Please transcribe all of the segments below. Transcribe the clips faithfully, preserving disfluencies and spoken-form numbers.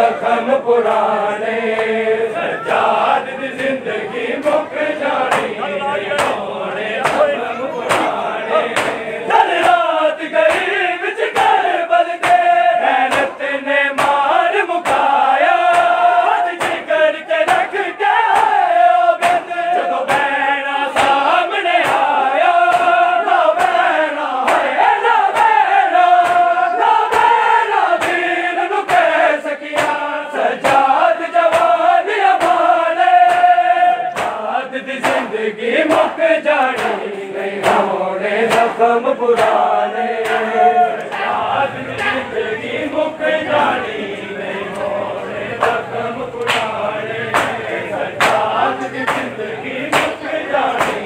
जख्म पुराने सजाद दी जिंदगी मुक जानी होने जख्म पुराने चल रात गई विच करबल दे मेहनत ने मार मुकाया हद जिगर के रख के आयो बिंद जदों बहना सामने आया ना बहना है ना बहना ना बहना दीन नु कह सकिया सजाद जवान अबाले सजाद दी जिंदगी मुक जानी नहीं होने जख्म पुराने सजाद दी जिंदगी मुक जानी नहीं होने जख्म पुराने सजाद दी जिंदगी मुक जानी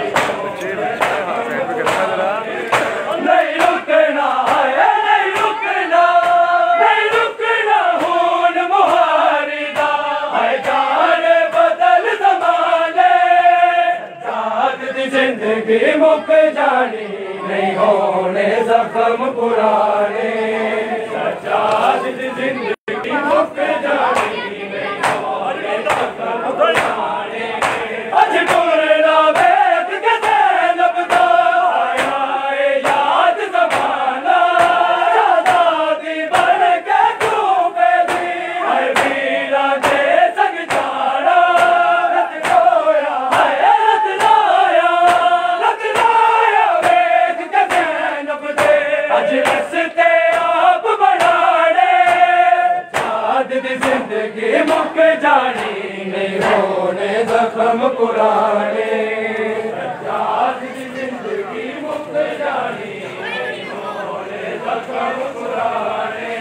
नहीं रुकना है नहीं रुकना नहीं रुकना खून मुहारी दा है जाने बदल ज़माने सजाद दी जिंदगी मुक जानी नहीं होने जख्म पुराने सजाद दी जिंदगी मुक जानी नहीं होने जख्म पुराने अज टुरना वेख के ज़ैनब दा आया ए याद ज़माना आज़ादी बन के कूफे दी है वीरा दे संग जाना रत रोया है रत रोया रत रोया वेख के ज़ैनब दे अज रस्ते आप बनाने सजाद दी जिंदगी मुक जानी नहीं होने जख्म पुराने सजाद दी जिंदगी मुक जानी नहीं होने जख्म पुराने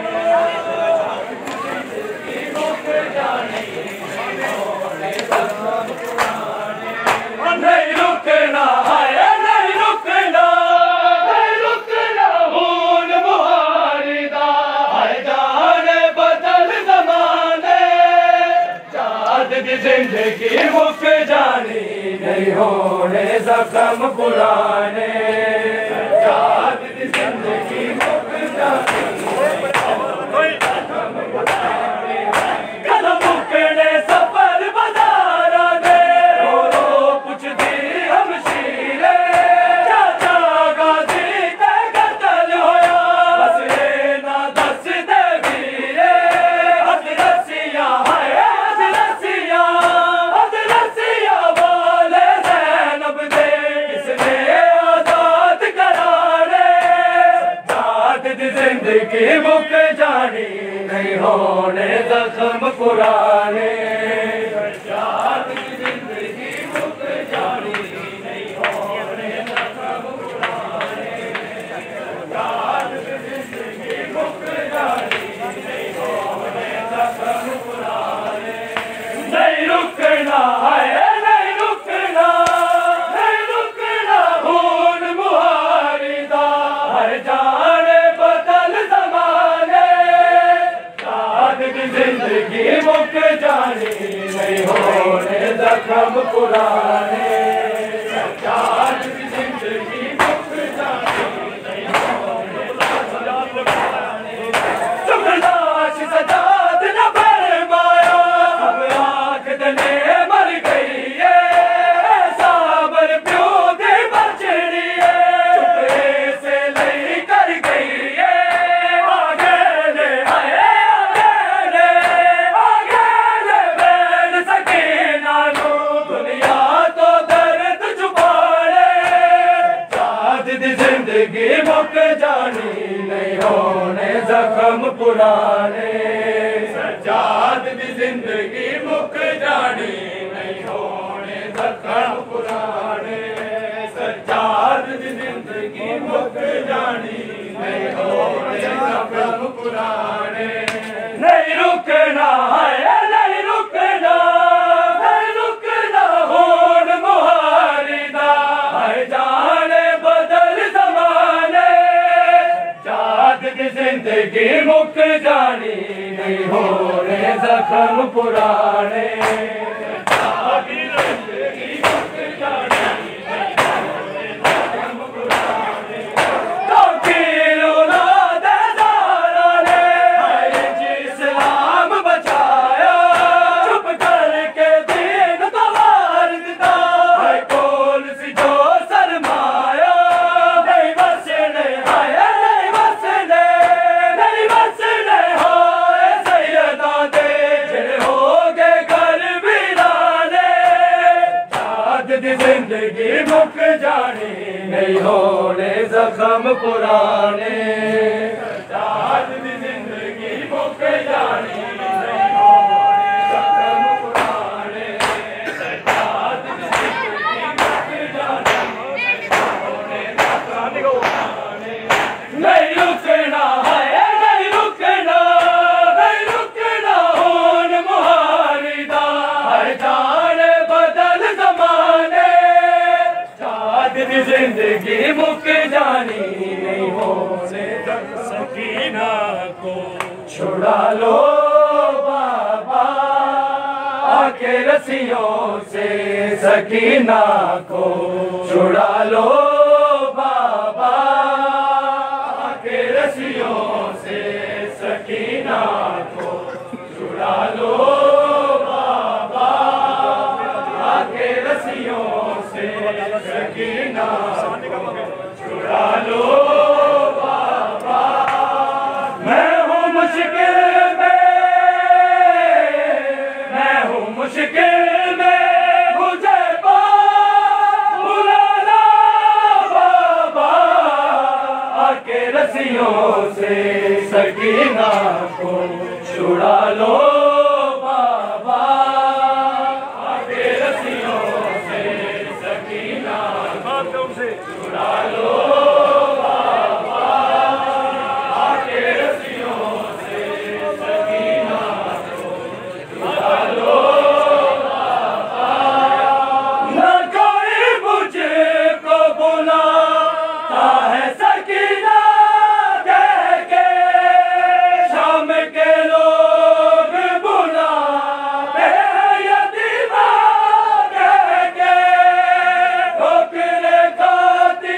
जिंदगी मुक जानी नहीं होने जख्म पुराने नहीं रुकना है नहीं रुकना नहीं रुकना खून मुहारी दा है जाने बदल ज़माने सजाद दी जिंदगी मुक जानी नहीं होने जख्म पुराने सजाद दी जिंदगी मुक जानी कदम मुकने सफर बाज़ारा दे रो रो पुछदी हमशीरे चाचा गाजी ते कतल होया बस ये ना दस दे वीरे हद रसिया है हद रसिया हद रसिया वाले ज़ैनब दे किसने आज़ाद कराने सजाद दी जिंदगी मुक जानी नहीं होने जख्म पुराने सजाद दी जिंदगी मुक जानी नहीं होने जख्म पुराने सजाद दी जिंदगी मुक जानी नहीं होने जख्म पुराने नहीं रुकना है नहीं रुकना नहीं रुकना खून मुहारी दा हर जाने बदल ज़माने सजाद दी जिंदगी मुक जानी नहीं होने जख्म पुराने सजाद दी जिंदगी मुक जानी नहीं होने जख्म पुराने सुखदाश सजाद न फरमाया अब आँख दने मर गई है साबर प्यो दे बचड़ी है चुपे से लई कर गई है आगे ले आए आगे ले आगे ले बैठ सके नानो दुनिया तो दर्द छुपाने सजाद दी जिंदगी मुक जानी नहीं होने जख्म पुराने सजाद दी जिंदगी मुक जानी नहीं होने जख्म पुराने सजाद दी जिंदगी मुक जानी नहीं होने जख्म पुराने नहीं रुकना है नहीं रुकना नहीं रुकना खून मुहारी दा है जाने बदल ज़माने सजाद दी जिंदगी मुक जानी नहीं होने जख्म पुराने सजाद दी जिंदगी मुक जानी नहीं होने जख्म पुराने तो किलो ना दे दारा ने है जिस जिंदगी मुक जानी, नहीं होने जख्म पुराने। सज्जाद दी जिंदगी मुक जानी, नहीं होने जख्म पुराने। सज्जाद दी जिंदगी मुक जानी, नहीं होने जख्म पुराने। नहीं रुकना है, नहीं रुकना, नहीं रुकना हुन मुहारी दा, हर जान बदल जमाने। सज्जाद दी जिंदगी मुक जानी, नहीं होने सकीना को छुड़ा लो बाबा आके रस्सियों से, सकीना को छुड़ा लो बाबा आके रस्सियों से, सकीना को छुड़ा लो बाबा आके रस्सियों से, सकीना को छुड़ा लो बाबा। मैं हूँ मुश्किल में, मैं हूँ मुश्किल में, मुझे बुलाना बाबा आके रस्सियों से, सकीना को छुड़ा लो बाबा आके रस्सियों से, सकीना को छुड़ा लो बाबा आके रस्सियों से, सकीना को छुड़ा लो बाबा। न कोई मुझको बुलाता है सकीना कह के, शाम के लोग बुलाते हैं यतीमा कह के। ठोकरे खाती,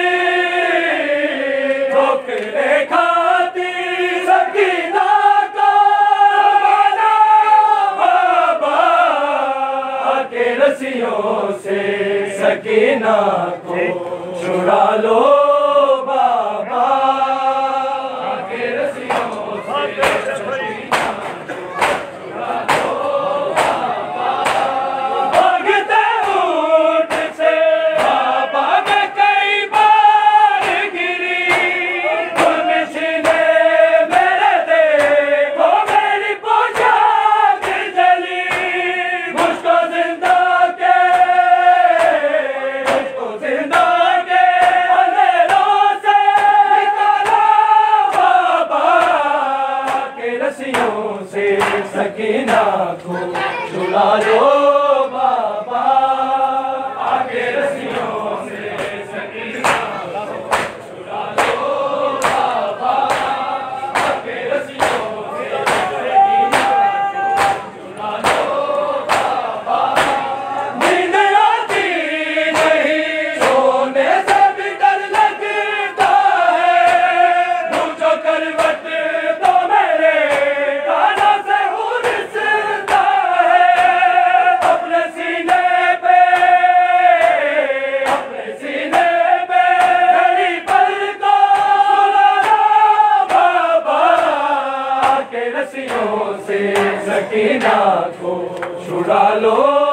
ठोकरे खाती सकीना को बना बाबा आके रस्सियों से, सकीना को छुड़ा लो बाबा आके रस्सियों से, सकीना को छुड़ा लो बाबा। भागते ऊंट से बाबा मैं कई बार गिरी, गुलमिशने मेरे देखो मेरी पोशाक जली। मुझको जिंदा के, मुझको जिंदा के अंधेरों से निकालो बाबा के रस्सियों से, सकीना को छुड़ा लो बाबा आके रस्सियों से, सकीना को छुड़ा लो बाबा आके रस्सियों से, सकीना को छुड़ा लो बाबा। नींद आती नहीं, सोने से भी डर लगता है, पूछो करवट तो मेरे कानों से हुरसता है। अपने सीने पे, अपने सीने पे घड़ी पल को सुला लो बाबा आके रस्सियों से, सकीना को छुड़ा लो